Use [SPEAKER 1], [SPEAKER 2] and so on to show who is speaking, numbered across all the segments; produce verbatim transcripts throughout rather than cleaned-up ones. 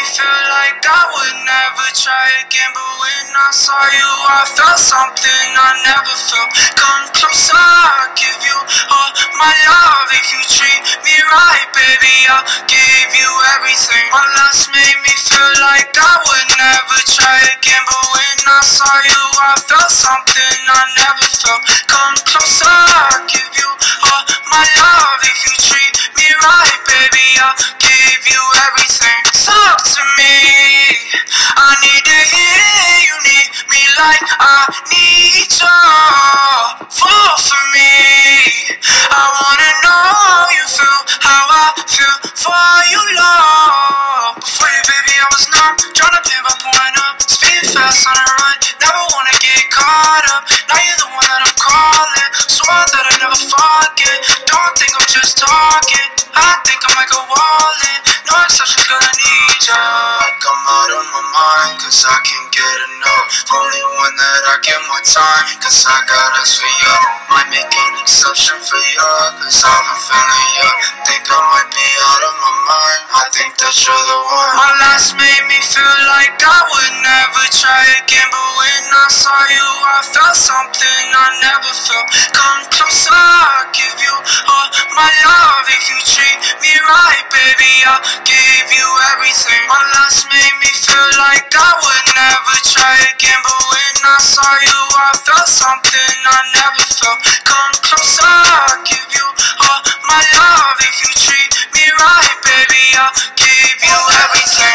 [SPEAKER 1] feel like I would never try again. But when I saw you, I felt something I never felt. Come closer, I'll give you all my love. If you treat me right, baby, I'll give you everything. My last made me feel like I would never try again. But when I saw you, I felt something I never felt. Come closer, I'll give you all my love. If you treat me right, baby, I'll give you everything. Talk to me, I need to hear you need me like I need you. Fall for me, I wanna know how you feel, how I feel for you, love. Before you, baby, I was numb, tryna pin by pulling up, speeding fast on the run, never wanna get caught up. Now you're the one that I'm calling, swore that I'd never forget. Don't think I'm just talking, I think I might go all in. No exceptions, girl, I need ya. Come out of my mind, cause I can't get enough. Only one that I get more time, cause I got us for you. Might make an exception for you, cause I've been feeling you. Think I might be out of my mind, I think that you're the one. My last made me feel like I would never try again. But when I saw you, I felt something I never felt. Come closer, I'll give you all my love. If you treat me right, baby, I'll give you everything. My last made me feel like I would never try again. But when I saw you, I felt something I never felt. Come closer, I'll give you all my love. If you treat me right, baby, I'll give you everything.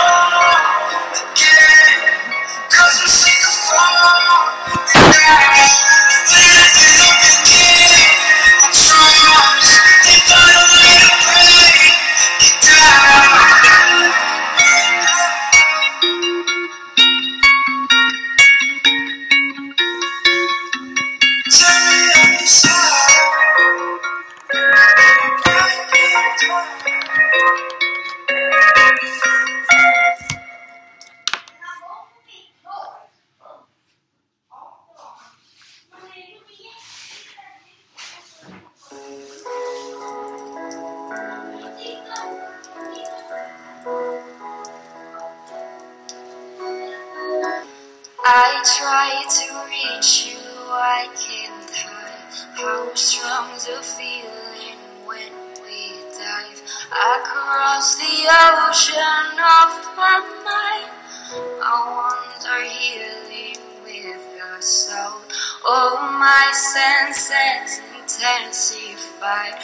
[SPEAKER 1] Again, cause I'm sick of falling down. When I get up again, I trust if I don't let it break it down. Tell me how you sound.
[SPEAKER 2] I try to reach you, I can't hide how strong the feeling when we dive across the ocean of my mind. I wander healing with the sound. All my senses intensified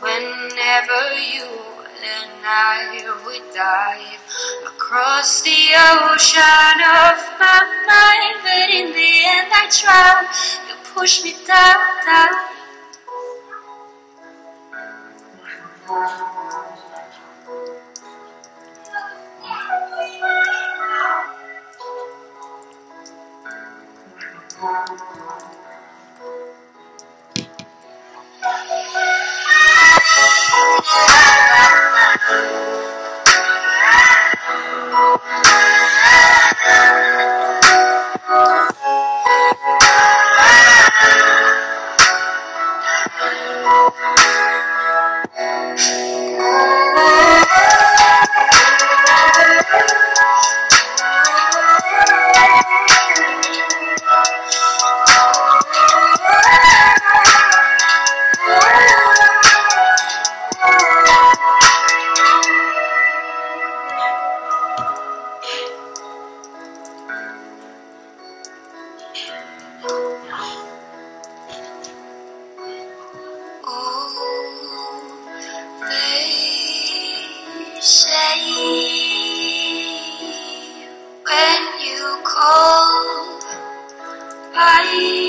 [SPEAKER 2] whenever you and I would dive across the ocean of my mind. But in the end I drown, you push me down, down. When you call, I